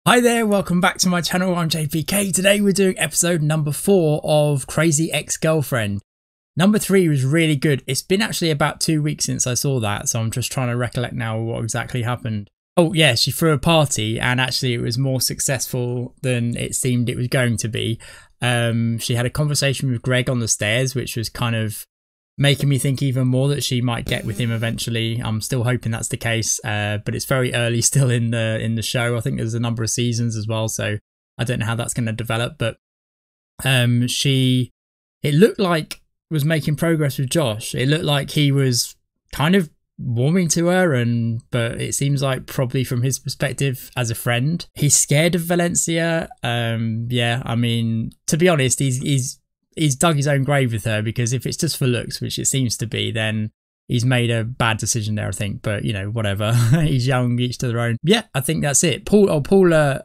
Hi there, welcome back to my channel. I'm JPK. Today we're doing episode number 4 of Crazy Ex-Girlfriend. Number 3 was really good. It's been actually about 2 weeks since I saw that, so I'm just trying to recollect now what exactly happened. Oh yeah, she threw a party and actually it was more successful than it seemed it was going to be. She had a conversation with Greg on the stairs, which was kind of making me think even more that she might get with him eventually. I'm still hoping that's the case, but it's very early still in the show. I think there's a number of seasons as well, so I don't know how that's going to develop. But it looked like was making progress with Josh. It looked like he was kind of warming to her, but it seems like probably from his perspective as a friend, he's scared of Valencia. Yeah, I mean, to be honest, he's dug his own grave with her, because if it's just for looks, which it seems to be, then he's made a bad decision there, I think. But, you know, whatever. He's young, each to their own. Yeah, I think that's it. Paula,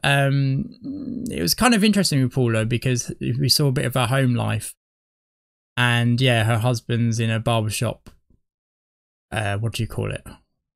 it was kind of interesting with Paula because we saw a bit of her home life. And, yeah, her husband's in a barbershop. What do you call it?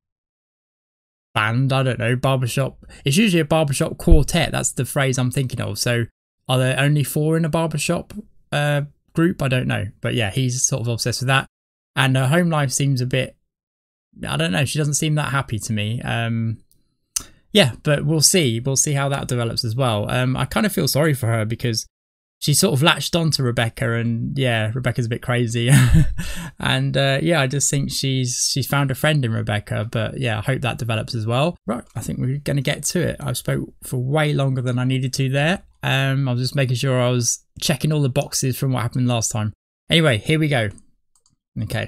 Band? I don't know. Barbershop. It's usually a barbershop quartet. That's the phrase I'm thinking of. So, are there only 4 in a barbershop group? I don't know, but yeah, he's sort of obsessed with that, and her home life seems a bit, I don't know, she doesn't seem that happy to me. Yeah, but we'll see how that develops as well. I kind of feel sorry for her because she sort of latched on to Rebecca, and yeah, Rebecca's a bit crazy. And yeah, I just think she's found a friend in Rebecca, but yeah, I hope that develops as well. Right, I think we're going to get to it. I've spoke for way longer than I needed to there. I was just making sure I was checking all the boxes from what happened last time. Anyway, here we go. Okay.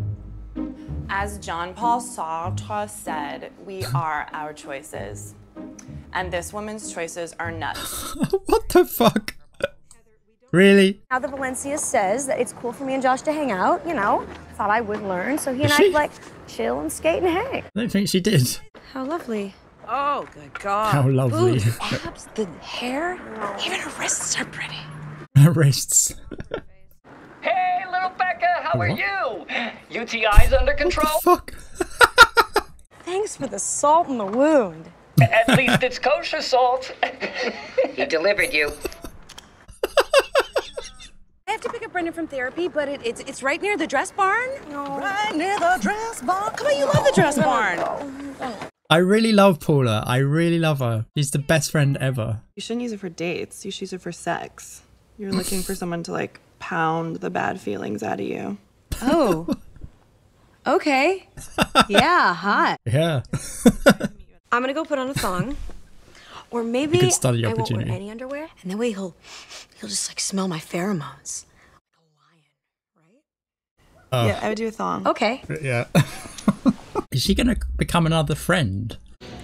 As John Paul Sartre said, we are our choices. And this woman's choices are nuts. What the fuck? Really? Now that Valencia says that it's cool for me and Josh to hang out, you know, thought I would learn. So he and I could like chill and skate and hang. I don't think she did. How lovely. Oh, good God. How lovely. Ooh, the abs, the hair, even her wrists are pretty. Her wrists. Hey, little Becca, how are you? UTI's under control? What the fuck? Thanks for the salt in the wound. At least it's kosher salt. He delivered you. I have to pick up Brendan from therapy, but it's right near the dress barn. No. Right near the dress barn. Come on, you love the dress barn. I really love Paula. I really love her. She's the best friend ever. You shouldn't use it for dates. You should use it for sex. You're looking for someone to like pound the bad feelings out of you. Oh. Okay. Yeah, hot. Yeah. I'm gonna go put on a thong. Or maybe Good study I won't opportunity. wear any underwear, and that way he'll just like smell my pheromones. Like a lion, right? Yeah, I would do a thong. Okay. Yeah. Is she gonna become another friend?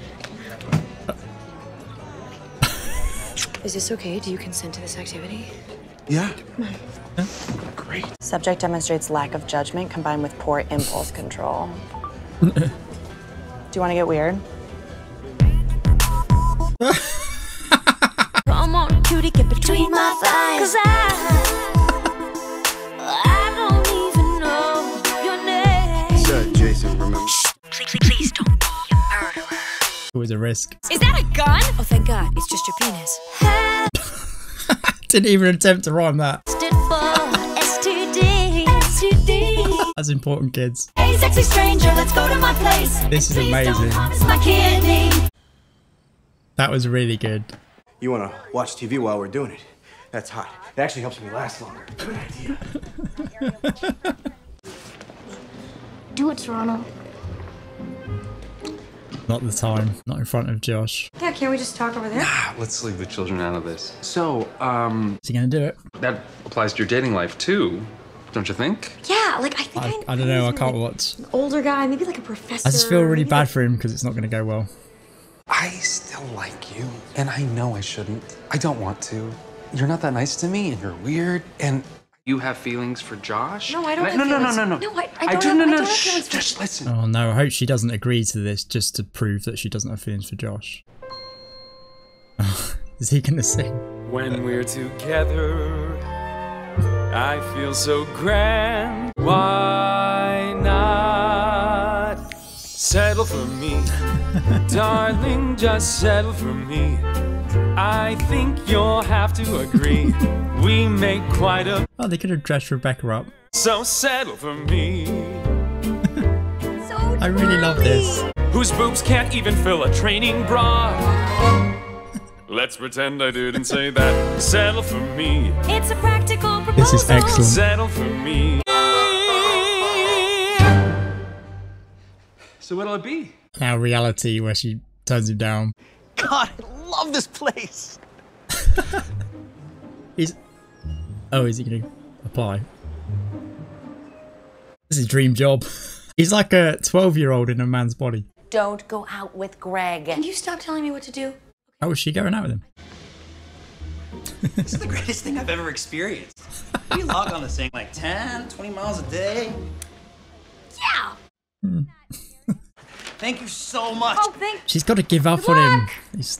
Is this okay? Do you consent to this activity? Yeah. Yeah. Great. Subject demonstrates lack of judgment combined with poor impulse control. Do you want to get weird? Come on, cutie, get between my thighs. 'Cause I don't even know your name. Sir, Jason, remember. Please don't be a murderer. Always a risk. Is that a gun? Oh, thank God. It's just your penis. Didn't even attempt to rhyme that. Stood for STD. STD. That's important, kids. Hey, sexy stranger, let's go to my place. This is Please amazing. don't harvest my kidney. That was really good. You want to watch TV while we're doing it? That's hot. It actually helps me last longer. Good idea. Do it, Toronto. Not the time. Not in front of Josh. Yeah, can't we just talk over there? Let's leave the children out of this. So, Is he gonna do it? that applies to your dating life too, don't you think? Yeah, like I think I don't know. I can't watch. An older guy, maybe like a professor. I just feel really maybe bad like- for him because it's not gonna go well. I still like you, and I know I shouldn't. I don't want to. You're not that nice to me, and you're weird, and you have feelings for Josh? No, I don't have No, feelings. no. No, I don't do. have- No, I no, don't have shh, feelings for- just listen. Oh no! I hope she doesn't agree to this just to prove that she doesn't have feelings for Josh. Is he gonna sing? When we're together, I feel so grand. Why not settle for me? Darling, just settle for me. I think you'll have to agree. We make quite a... Oh, they could have dressed Rebecca up. So settle for me. I really love this. Whose boobs can't even fill a training bra. Let's pretend I didn't say that. Settle for me. It's a practical proposal. This is excellent. Settle for me. So what'll it be? Now reality where she turns him down. God, I love this place. Is he gonna apply? This is a dream job. He's like a 12-year-old in a man's body. Don't go out with Greg. Can you stop telling me what to do? How was she going out with him? This is the greatest thing I've ever experienced. We log on this thing like 10, 20 miles a day. Yeah. Thank you so much. Oh, thank. She's got to give up on him.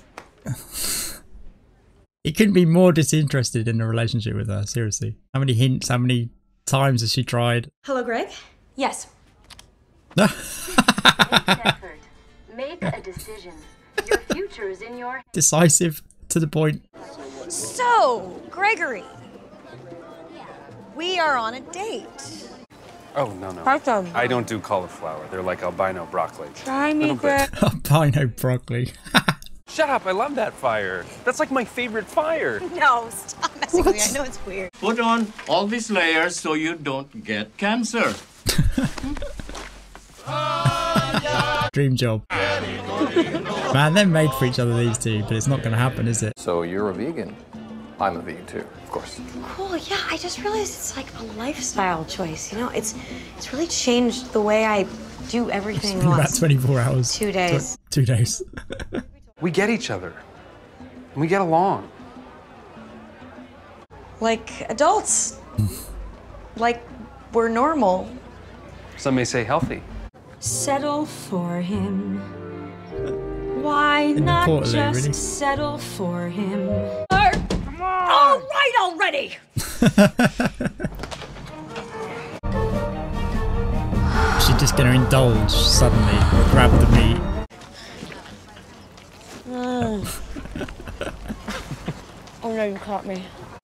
He couldn't be more disinterested in a relationship with her, seriously. How many hints, how many times has she tried? Hello, Greg? Yes. Make a decision. Your future is in your... Decisive, to the point. So, Gregory, we are on a date. Oh, no, no. Awesome. I don't do cauliflower. They're like albino broccoli. Try me, Greg. Albino broccoli. Shut up, I love that fire. That's like my favorite fire. No, stop messing with me. I know it's weird. Put on all these layers so you don't get cancer. Dream job. Man, they're made for each other, these two, but it's not going to happen, is it? So you're a vegan? I'm a vegan too, of course. Cool, yeah, I just realized it's like a lifestyle choice, you know? It's really changed the way I do everything. It's been about 24 hours. 2 days. 2 days. We get each other. And we get along. Like adults. Like we're normal. Some may say healthy. Settle for him. Why not just really? Settle for him? All right already! She's just going to indulge suddenly, grab the meat. Oh no, you caught me.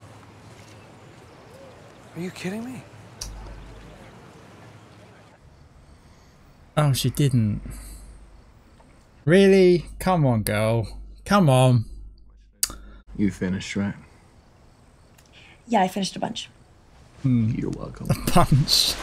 Are you kidding me? Oh, she didn't. Really? Come on, girl. Come on. You finished, right? Yeah, I finished a bunch. You're welcome. A bunch.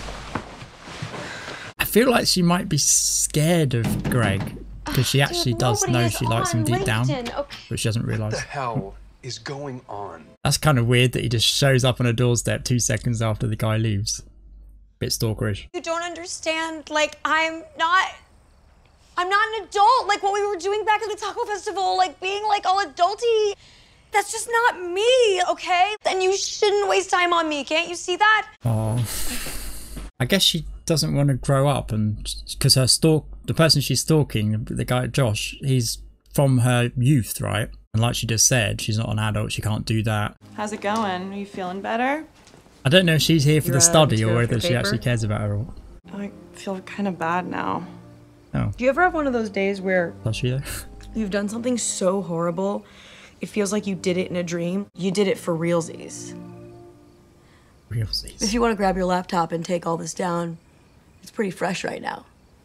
I feel like she might be scared of Greg because she actually does know she likes him deep down, but she doesn't realise. What the hell is going on? That's kind of weird that he just shows up on a doorstep 2 seconds after the guy leaves. Bit stalkerish. You don't understand. Like, I'm not an adult. Like what we were doing back at the taco festival, like being like all adulty. That's just not me, okay? And you shouldn't waste time on me. Can't you see that? Oh, I guess she doesn't want to grow up, and because the person she's stalking, the guy Josh, he's from her youth, right? And like she just said, she's not an adult. She can't do that. How's it going? Are you feeling better? I don't know if she's here for the study or whether she actually cares about her. I feel kind of bad now. Oh. Do you ever have one of those days where Does she though? you've done something so horrible, it feels like you did it in a dream? You did it for realsies. Realsies. If you want to grab your laptop and take all this down, it's pretty fresh right now.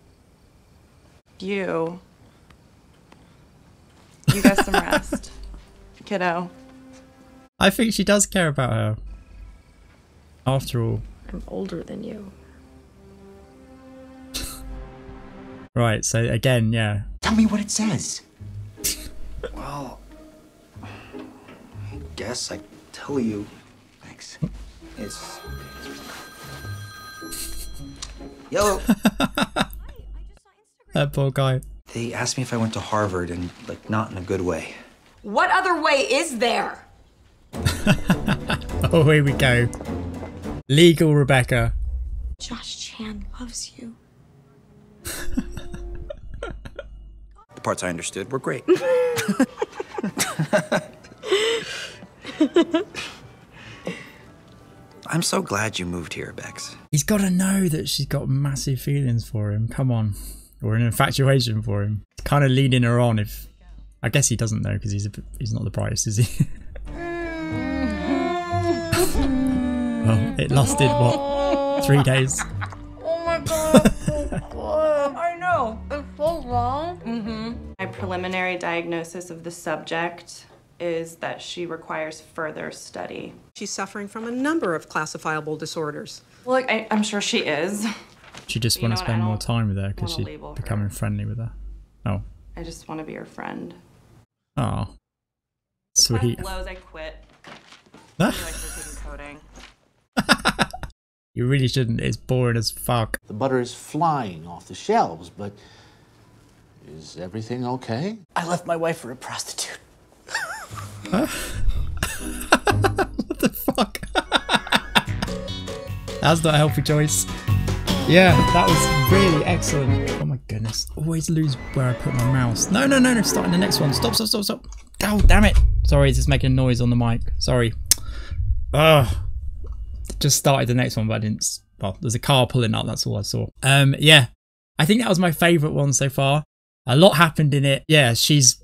You get some rest, kiddo. I think she does care about her. After all. I'm older than you. Right, so again, yeah. Tell me what it says. Well, I guess I tell you. Thanks. It's yellow. That poor guy. They asked me if I went to Harvard, and like not in a good way. What other way is there? Oh, here we go. Legal Rebecca. Josh Chan loves you. The parts I understood were great. I'm so glad you moved here, Bex. He's got to know that she's got massive feelings for him. Come on. Or an infatuation for him. Kind of leading her on, if I guess he doesn't know because he's not the brightest, is he? Well, it lasted what, 3 days? Oh my god, it's so good. I know. It's so long. My preliminary diagnosis of the subject is that she requires further study. She's suffering from a number of classifiable disorders. Well, I'm sure she is. She just want to spend more time with her because she's becoming friendly with her. Oh. I just want to be her friend. Oh. Sweet. Blows, I quit. Huh? I knew I should have taken coding. You really shouldn't. It's boring as fuck. The butter is flying off the shelves, but is everything okay? I left my wife for a prostitute. Huh? What the fuck? That's not a healthy choice. Yeah, that was really excellent. Oh my goodness. Always lose where I put my mouse. No, starting the next one. Stop. Oh, damn it. Sorry, it's just making a noise on the mic. Sorry. Ugh. Just started the next one, but I didn't. Well, there's a car pulling up, that's all I saw. Yeah. I think that was my favourite one so far. A lot happened in it. Yeah, she's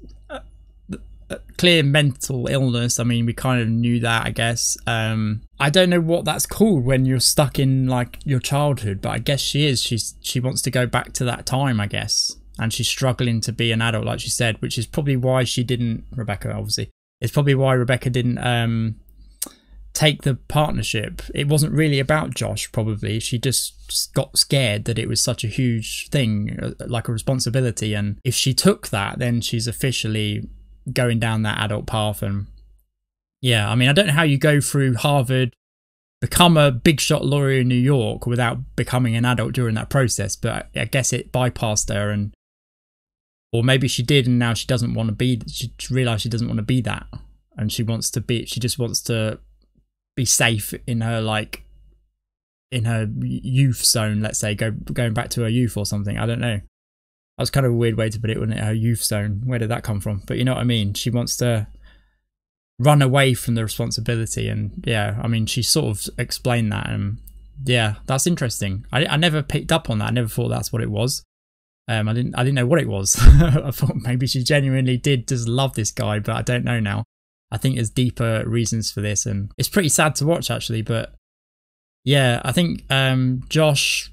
clear mental illness. I mean, we kind of knew that, I guess. I don't know what that's called when you're stuck in like your childhood, but I guess she is. She wants to go back to that time, I guess, and she's struggling to be an adult, like she said, which is probably why she didn't. Rebecca, obviously, it's probably why Rebecca didn't take the partnership. It wasn't really about Josh. Probably she just got scared that it was such a huge thing, like a responsibility, and if she took that, then she's officially going down that adult path. And yeah, I mean, I don't know how you go through Harvard, become a big shot lawyer in New York without becoming an adult during that process, but I guess it bypassed her, and or maybe she did and now she doesn't want to be, she realized she doesn't want to be that, and she just wants to be safe in her, like in her youth zone, let's say, going back to her youth or something. I don't know. That was kind of a weird way to put it, wasn't it? Her youth zone. Where did that come from? But you know what I mean? She wants to run away from the responsibility. And yeah, I mean, she sort of explained that. And yeah, that's interesting. I never picked up on that. I never thought that's what it was. I didn't know what it was. I thought maybe she genuinely did just love this guy, but I don't know now. I think there's deeper reasons for this, and it's pretty sad to watch actually. But yeah, I think Josh,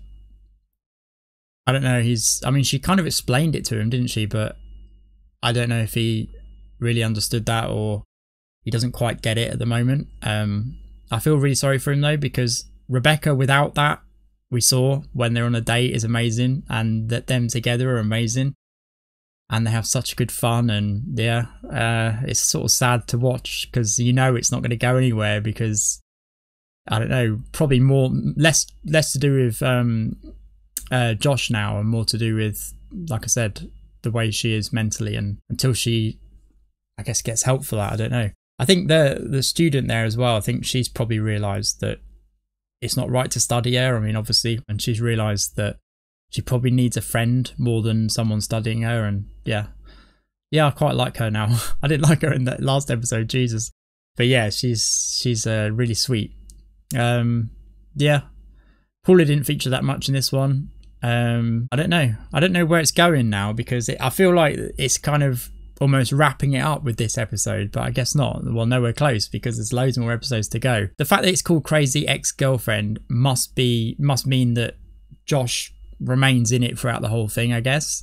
I don't know, I mean, she kind of explained it to him, didn't she? But I don't know if he really understood that, or he doesn't quite get it at the moment. I feel really sorry for him though, because Rebecca, without that, we saw when they're on a date, is amazing, and that them together are amazing, and they have such good fun. And yeah, it's sort of sad to watch because you know it's not going to go anywhere, because I don't know, probably less to do with Josh now, and more to do with, like I said, the way she is mentally, and until she, I guess, gets help for that. I don't know. I think the student there as well, I think she's probably realised that it's not right to study her. I mean, obviously, and she's realised that she probably needs a friend more than someone studying her. And yeah, I quite like her now. I didn't like her in that last episode, Jesus, but yeah, she's really sweet. Yeah, Paula didn't feature that much in this one. I don't know where it's going now, because I feel like it's kind of almost wrapping it up with this episode, but I guess not. Well, nowhere close, because there's loads more episodes to go. The fact that it's called Crazy Ex-Girlfriend must mean that Josh remains in it throughout the whole thing, I guess,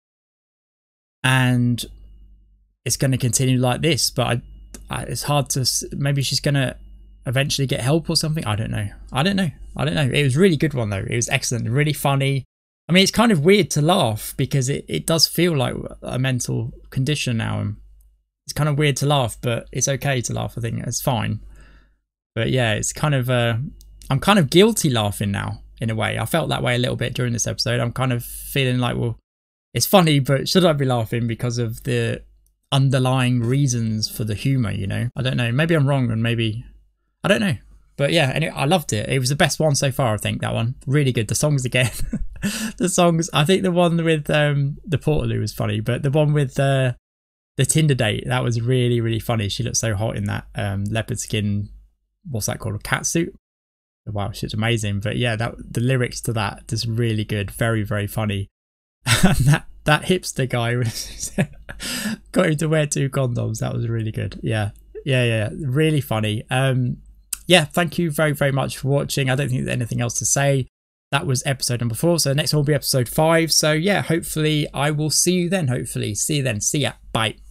and it's going to continue like this. But it's hard to, maybe she's going to eventually get help or something. I don't know. It was a really good one though. It was excellent, really funny. I mean, it's kind of weird to laugh because it does feel like a mental condition now, and it's kind of weird to laugh, but it's okay to laugh. I think it's fine. But yeah, it's kind of I'm kind of guilty laughing now in a way. I felt that way a little bit during this episode. I'm kind of feeling like, well, it's funny, but should I be laughing because of the underlying reasons for the humor, you know? I don't know. Maybe I'm wrong, and maybe I don't know. But yeah, anyway, I loved it. It was the best one so far, I think, that one. Really good. The songs again. The songs, I think the one with the Portaloo was funny, but the one with the Tinder date, that was really, really funny. She looked so hot in that leopard skin, what's that called, a cat suit? Wow, she's amazing. But yeah, the lyrics to that is really good. Very, very funny. And that that hipster guy was got him to wear 2 condoms. That was really good. Yeah, really funny. Yeah, thank you very, very much for watching. I don't think there's anything else to say. That was episode number 4. So the next one will be episode 5. So yeah, hopefully I will see you then. Hopefully see you then. See ya. Bye.